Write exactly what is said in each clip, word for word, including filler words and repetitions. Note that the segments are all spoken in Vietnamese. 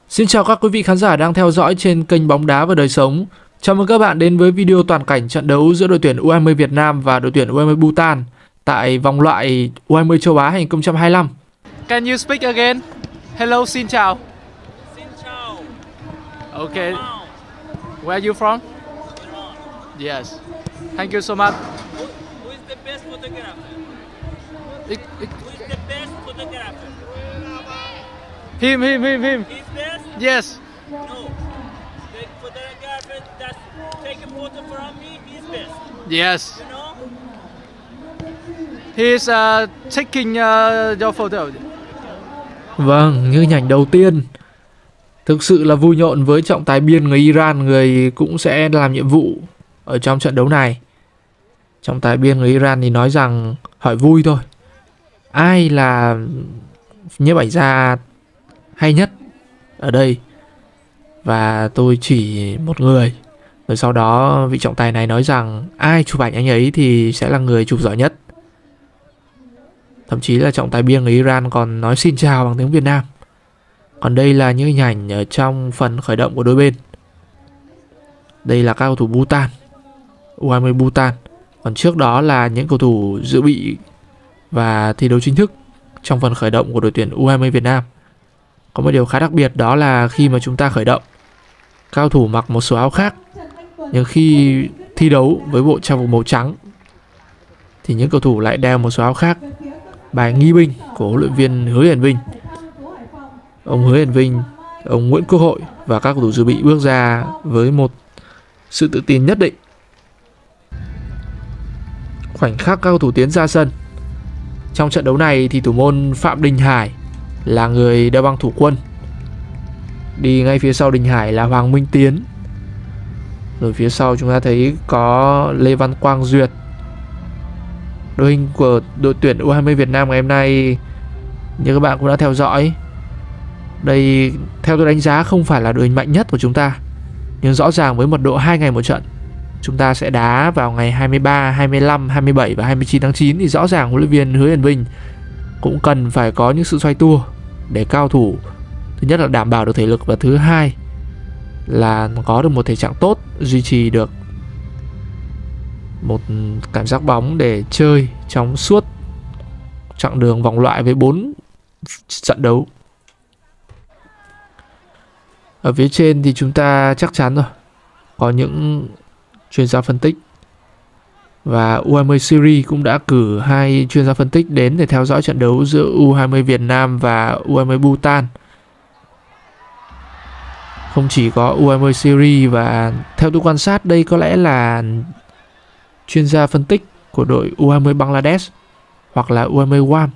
Xin chào các quý vị khán giả đang theo dõi trên kênh Bóng Đá và Đời Sống. Chào mừng các bạn đến với video toàn cảnh trận đấu giữa đội tuyển u hai mươi Việt Nam và đội tuyển u hai mươi Bhutan tại vòng loại u hai mươi châu Á hai không hai lăm. Can you speak again? Hello, xin chào. Xin chào. Okay. Where are you from? Yes. Thank you so much. Who, who is the best photographer? It, it, Who is the best photographer? him, him, him, him. He's best? Yes. No. The photographer that take a photo from me, he's best. Yes. You know? He's uh, taking uh, your photo. Vâng, như hình ảnh đầu tiên, thực sự là vui nhộn với trọng tài biên người Iran, người cũng sẽ làm nhiệm vụ ở trong trận đấu này. Trọng tài biên người Iran thì nói rằng hỏi vui thôi, ai là nhiếp ảnh gia hay nhất ở đây, và tôi chỉ một người. Rồi sau đó vị trọng tài này nói rằng ai chụp ảnh anh ấy thì sẽ là người chụp giỏi nhất. Thậm chí là trọng tài biên người Iran còn nói xin chào bằng tiếng Việt Nam. Còn đây là những hình ảnh ở trong phần khởi động của đôi bên. Đây là các cầu thủ Bhutan, u hai mươi Bhutan. Còn trước đó là những cầu thủ dự bị và thi đấu chính thức trong phần khởi động của đội tuyển u hai mươi Việt Nam. Có một điều khá đặc biệt, đó là khi mà chúng ta khởi động, các cầu thủ mặc một số áo khác, nhưng khi thi đấu với bộ trang phục màu trắng thì những cầu thủ lại đeo một số áo khác. Bài nghi binh của huấn luyện viên Hứa Hiển Vinh, ông Hứa Hiển Vinh, ông Nguyễn Quốc Hội và các cầu thủ dự bị bước ra với một sự tự tin nhất định. Khoảnh khắc các cầu thủ tiến ra sân trong trận đấu này thì thủ môn Phạm Đình Hải là người đeo băng thủ quân. Đi ngay phía sau Đình Hải là Hoàng Minh Tiến. Rồi phía sau chúng ta thấy có Lê Văn Quang Duyệt. Đội hình của đội tuyển u hai mươi Việt Nam ngày hôm nay, như các bạn cũng đã theo dõi, đây theo tôi đánh giá không phải là đội hình mạnh nhất của chúng ta. Nhưng rõ ràng với mật độ hai ngày một trận, chúng ta sẽ đá vào ngày hai mươi ba, hai mươi lăm, hai mươi bảy và hai mươi chín tháng chín, thì rõ ràng huấn luyện viên Hứa Hiển Vinh cũng cần phải có những sự xoay tua để cao thủ thứ nhất là đảm bảo được thể lực, và thứ hai là có được một thể trạng tốt, duy trì được một cảm giác bóng để chơi trong suốt chặng đường vòng loại với bốn trận đấu. Ở phía trên thì chúng ta chắc chắn rồi, có những chuyên gia phân tích, và u hai mươi Series cũng đã cử hai chuyên gia phân tích đến để theo dõi trận đấu giữa u hai mươi Việt Nam và u hai mươi Bhutan. Không chỉ có u hai mươi Series, và theo tôi quan sát đây có lẽ là chuyên gia phân tích của đội u hai mươi Bangladesh hoặc là u hai mươi Guam.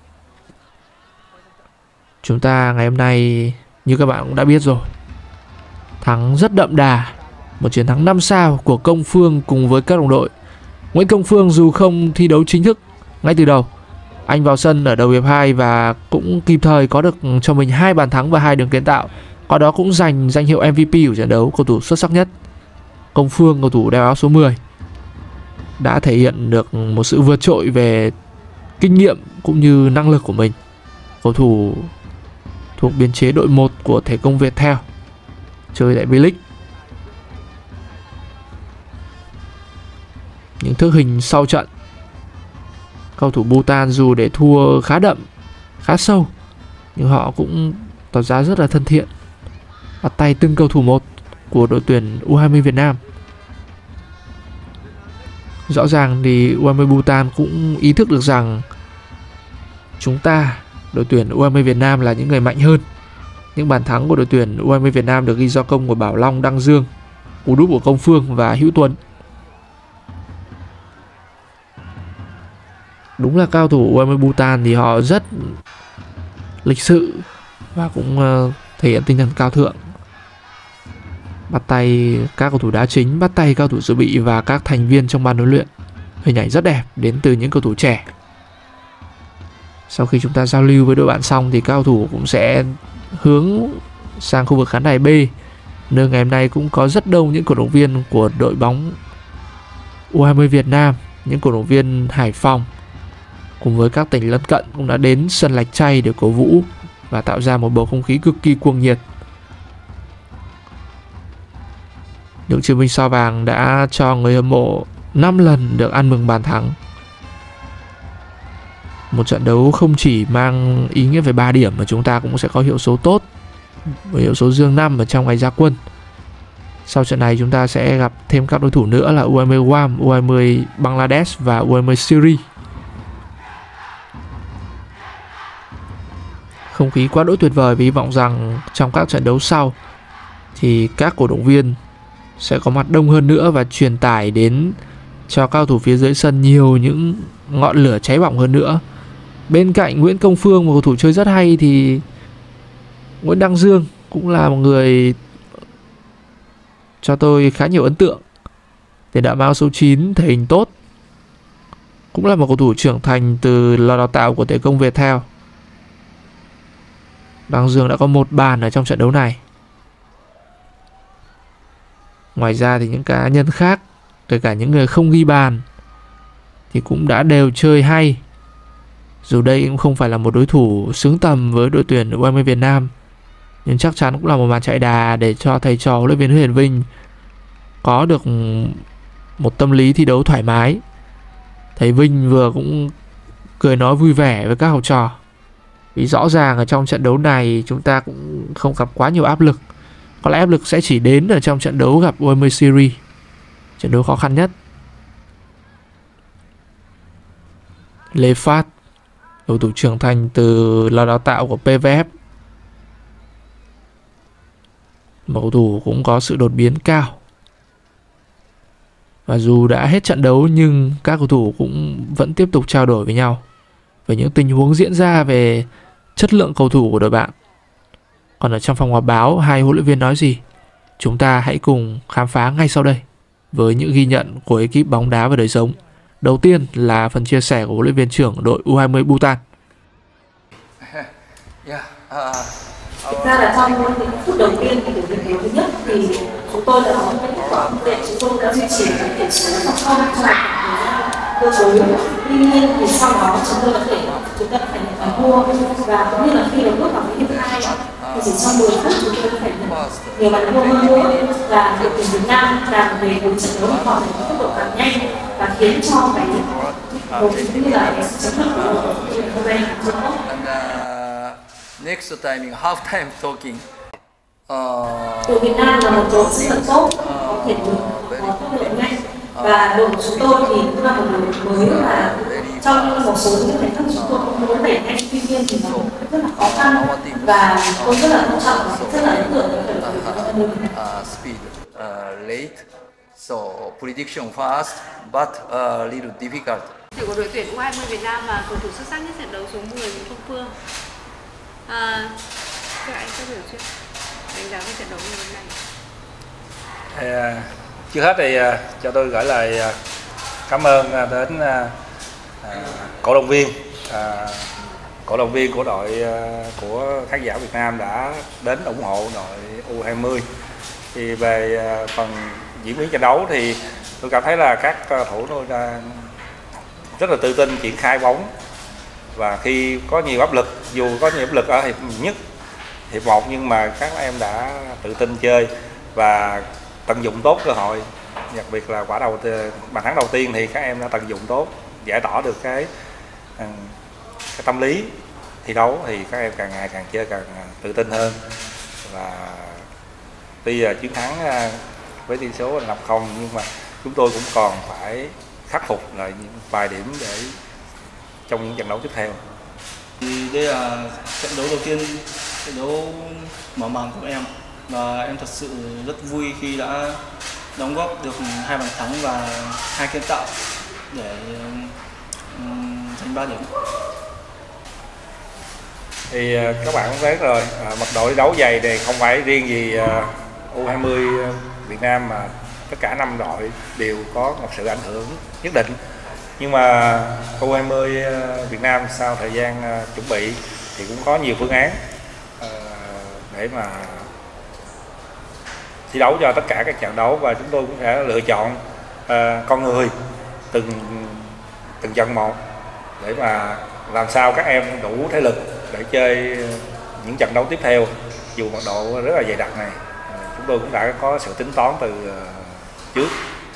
Chúng ta ngày hôm nay như các bạn cũng đã biết rồi, thắng rất đậm đà, một chiến thắng năm sao của Công Phương cùng với các đồng đội. Nguyễn Công Phương dù không thi đấu chính thức ngay từ đầu, anh vào sân ở đầu hiệp hai và cũng kịp thời có được cho mình hai bàn thắng và hai đường kiến tạo, qua đó cũng giành danh hiệu em vê pê của trận đấu, cầu thủ xuất sắc nhất. Công Phương, cầu thủ đeo áo số mười, đã thể hiện được một sự vượt trội về kinh nghiệm cũng như năng lực của mình. Cầu thủ thuộc biên chế đội một của Thể công Viettel, chơi tại V-League. Những thước hình sau trận, cầu thủ Bhutan dù để thua khá đậm, khá sâu, nhưng họ cũng tỏ ra rất là thân thiện, bắt tay từng cầu thủ một của đội tuyển u hai mươi Việt Nam. Rõ ràng thì u hai mươi Bhutan cũng ý thức được rằng chúng ta, đội tuyển u hai mươi Việt Nam, là những người mạnh hơn. Những bàn thắng của đội tuyển u hai mươi Việt Nam được ghi do công của Bảo Long, Đăng Dương, cú đúp của Công Phương và Hữu Tuấn. Đúng là cao thủ u hai mươi Bhutan thì họ rất lịch sự và cũng uh, thể hiện tinh thần cao thượng, bắt tay các cầu thủ đá chính, bắt tay các cầu thủ dự bị và các thành viên trong ban huấn luyện. Hình ảnh rất đẹp đến từ những cầu thủ trẻ. Sau khi chúng ta giao lưu với đội bạn xong thì các cầu thủ cũng sẽ hướng sang khu vực khán đài B, nơi ngày hôm nay cũng có rất đông những cổ động viên của đội bóng u hai mươi Việt Nam, những cổ động viên Hải Phòng cùng với các tỉnh lân cận cũng đã đến sân Lạch Tray để cổ vũ và tạo ra một bầu không khí cực kỳ cuồng nhiệt. Những chiến binh sao vàng đã cho người hâm mộ năm lần được ăn mừng bàn thắng. Một trận đấu không chỉ mang ý nghĩa về ba điểm mà chúng ta cũng sẽ có hiệu số tốt, với hiệu số dương năm ở trong ngày ra quân. Sau trận này chúng ta sẽ gặp thêm các đối thủ nữa là u hai mươi Guam, u hai mươi Bangladesh và u hai mươi Syria. Không khí quá đỗi tuyệt vời, vì hy vọng rằng trong các trận đấu sau thì các cổ động viên sẽ có mặt đông hơn nữa và truyền tải đến cho các cầu thủ phía dưới sân nhiều những ngọn lửa cháy bỏng hơn nữa. Bên cạnh Nguyễn Công Phương, một cầu thủ chơi rất hay, thì Nguyễn Đăng Dương cũng là một người cho tôi khá nhiều ấn tượng. Tiền đạo mang số chín thể hình tốt, cũng là một cầu thủ trưởng thành từ lò đào tạo của Thể công Viettel. Đăng Dương đã có một bàn ở trong trận đấu này. Ngoài ra thì những cá nhân khác, kể cả những người không ghi bàn, thì cũng đã đều chơi hay. Dù đây cũng không phải là một đối thủ xứng tầm với đội tuyển u hai mươi Việt Nam, nhưng chắc chắn cũng là một màn chạy đà để cho thầy trò huấn luyện viên Hứa Hiển Vinh có được một tâm lý thi đấu thoải mái. Thầy Vinh vừa cũng cười nói vui vẻ với các học trò, vì rõ ràng ở trong trận đấu này chúng ta cũng không gặp quá nhiều áp lực. Có lẽ áp lực sẽ chỉ đến ở trong trận đấu gặp u hai mươi Syria, trận đấu khó khăn nhất. Lê Phát, cầu thủ trưởng thành từ lò đào tạo của pê vê ép, một cầu thủ cũng có sự đột biến cao. Và dù đã hết trận đấu nhưng các cầu thủ cũng vẫn tiếp tục trao đổi với nhau về những tình huống diễn ra về chất lượng cầu thủ của đội bạn. Còn ở trong phòng họp báo, hai huấn luyện viên nói gì? Chúng ta hãy cùng khám phá ngay sau đây với những ghi nhận của ekip bóng đá và đời sống. Đầu tiên là phần chia sẻ của huấn luyện viên trưởng đội u hai mươi Bhutan. Thực ra là trong những phút đầu tiên của trận đấu thứ nhất thì chúng tôi đã có những kết quả không tệ, chúng tôi đã duy trì cái tỷ số một không trong cơ cấu. Tuy nhiên thì sau đó chúng tôi đã để chúng ta phải nhận bàn thua, và cũng như là khi đấu bước vào cái hiệp hai thì chỉ trong mười phút chúng tôi đã phải nhận nhiều bàn thua hơn nữa, và đội tuyển Việt Nam càng về cuối trận đấu họ phải có tốc độ càng nhanh và khiến cho cái một cũng như là cái chiến thuật của đội tuyển hôm nay rất tốt. Next time in half time talking. Đội Việt Nam là một đội rất là tốt, có thể lực, có tốc độ nhanh, và đội của chúng tôi thì cũng là một đội mới, là trong một số những thành thức chúng tôi cũng muốn đẩy nhanh, tuy nhiên thì nó rất là khó khăn, và tôi rất là tôn trọng và rất là ấn tượng với đội của mình. Speed late, so prediction fast, but a little difficult. Đội của đội tuyển u hai mươi Việt Nam và cầu thủ xuất sắc nhất trận đấu số mười Nguyễn Công Phương. À, cho anh có biểu trước đánh giá về trận đấu ngày hôm nay. À, trước hết thì à, cho tôi gửi lời à, cảm ơn à, đến à, cổ động viên, à, cổ động viên của đội à, của khán giả Việt Nam đã đến ủng hộ đội u hai mươi. Thì về à, phần diễn biến trận đấu thì tôi cảm thấy là các cầu thủ tôi đã rất là tự tin triển khai bóng, và khi có nhiều áp lực, dù có nhiều áp lực ở hiệp nhất, hiệp một, nhưng mà các em đã tự tin chơi và tận dụng tốt cơ hội. Đặc biệt là quả đầu bàn thắng đầu tiên thì các em đã tận dụng tốt, giải tỏa được cái cái tâm lý thi đấu, thì các em càng ngày càng chơi càng tự tin hơn. Và tuy là chiến thắng với tỷ số là năm không, nhưng mà chúng tôi cũng còn phải khắc phục lại những vài điểm để trong những trận đấu tiếp theo. Thì đây là trận đấu đầu tiên, trận đấu mở màn của em, và em thật sự rất vui khi đã đóng góp được hai bàn thắng và hai kiến tạo để um, giành ba điểm. Thì các bạn cũng thấy rồi, mật độ thi đấu dày thì không phải riêng gì u hai mươi Việt Nam mà tất cả năm đội đều có một sự ảnh hưởng nhất định. Nhưng mà u hai mươi Việt Nam sau thời gian chuẩn bị thì cũng có nhiều phương án để mà thi đấu cho tất cả các trận đấu, và chúng tôi cũng sẽ lựa chọn con người từng từng trận một để mà làm sao các em đủ thể lực để chơi những trận đấu tiếp theo dù mật độ rất là dày đặc này. Chúng tôi cũng đã có sự tính toán từ trước.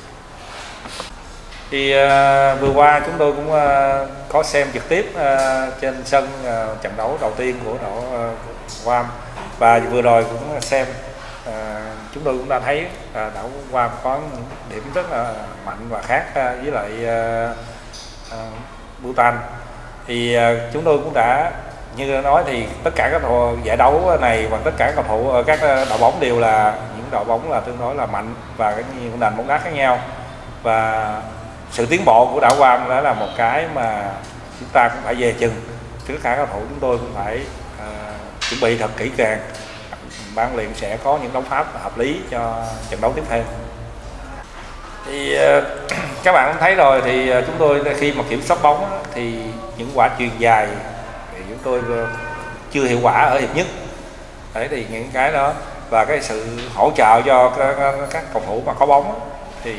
Thì uh, vừa qua chúng tôi cũng uh, có xem trực tiếp uh, trên sân uh, trận đấu đầu tiên của đội uh, Guam, và vừa rồi cũng xem uh, chúng tôi cũng đã thấy uh, đảo Guam có những điểm rất là mạnh và khác uh, với lại uh, uh, Bhutan. Thì uh, chúng tôi cũng đã như đã nói thì tất cả các giải đấu này và tất cả các cầu thủ các đội bóng đều là những đội bóng là tương đối là mạnh và cái nhiều nền bóng đá khác nhau, và sự tiến bộ của đảo Guam đó là một cái mà chúng ta cũng phải về chừng. Tất cả các cầu thủ chúng tôi cũng phải uh, chuẩn bị thật kỹ càng. Ban luyện sẽ có những đóng pháp hợp lý cho trận đấu tiếp theo. Thì uh, các bạn cũng thấy rồi, thì uh, chúng tôi khi mà kiểm soát bóng đó, thì những quả chuyền dài thì chúng tôi uh, chưa hiệu quả ở hiệp nhất. Đấy, thì những cái đó và cái sự hỗ trợ cho các, các cầu thủ mà có bóng đó, thì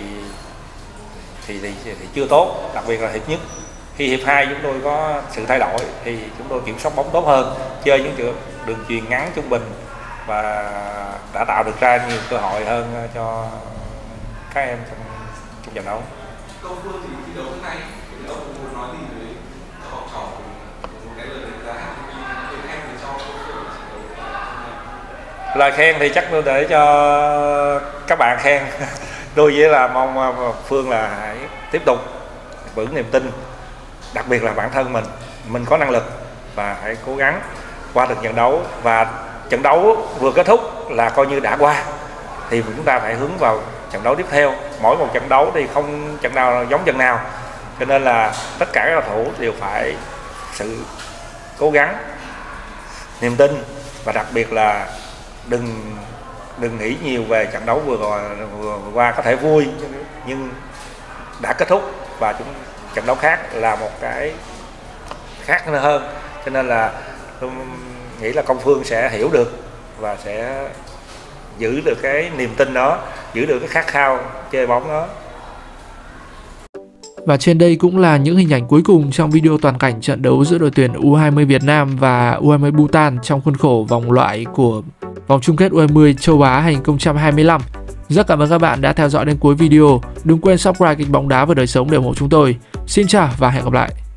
Thì, thì thì chưa tốt, đặc biệt là hiệp nhất. Khi hiệp hai chúng tôi có sự thay đổi thì chúng tôi kiểm soát bóng tốt hơn, chơi những đường chuyền ngắn trung bình và đã tạo được ra nhiều cơ hội hơn cho các em trong, trong trận đấu. Công Phương thì thi đấu hôm nay, thì ông muốn nói gì với các học trò một cái lời đánh giá lời khen thì cho Công Phương? Lời khen thì chắc tôi để cho các bạn khen. Tôi chỉ là mong Phương là hãy tiếp tục vững niềm tin, đặc biệt là bản thân mình, mình có năng lực và hãy cố gắng qua được trận đấu, và trận đấu vừa kết thúc là coi như đã qua, thì chúng ta phải hướng vào trận đấu tiếp theo. Mỗi một trận đấu thì không trận nào giống trận nào, cho nên là tất cả các cầu thủ đều phải sự cố gắng, niềm tin, và đặc biệt là đừng đừng nghĩ nhiều về trận đấu vừa rồi vừa, vừa qua. Có thể vui nhưng đã kết thúc và chúng trận đấu khác là một cái khác hơn, cho nên là tôi nghĩ là Công Phương sẽ hiểu được và sẽ giữ được cái niềm tin đó, giữ được cái khát khao chơi bóng đó. Và trên đây cũng là những hình ảnh cuối cùng trong video toàn cảnh trận đấu giữa đội tuyển U hai mươi Việt Nam và U hai mươi Bhutan trong khuôn khổ vòng loại của vòng chung kết U hai mươi châu Á hai không hai lăm. Rất cảm ơn các bạn đã theo dõi đến cuối video. Đừng quên subscribe kênh Bóng Đá và Đời Sống để ủng hộ chúng tôi. Xin chào và hẹn gặp lại.